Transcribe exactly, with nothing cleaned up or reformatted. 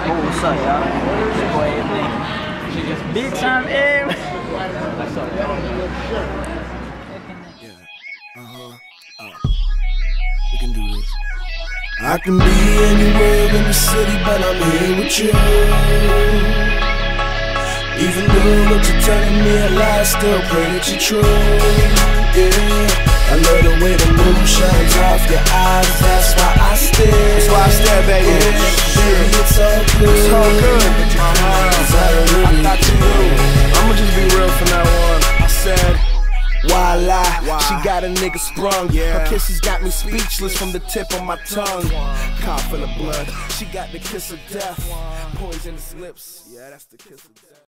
Oh, what's up, y'all? It's your boy A B E. Big time aim. Yeah. Uh-huh. Uh. We can do this. I can be anywhere in the city, but I'm here with you. Even though what you're telling me a lie, still pray that you're true. Yeah. I love the way the moon shines off your eyes. That's why I stay. That's why I stay, baby. Yeah. Baby, it's all good. It's all good. Uh-huh. I, really I thought you knew. I'ma just be real from now on. I said, why lie? Why? She got a nigga sprung. Yeah. Her kisses got me speechless from the tip of my tongue. Cough in the blood. She got the kiss of death. Poisonous lips. Yeah, that's the kiss of death.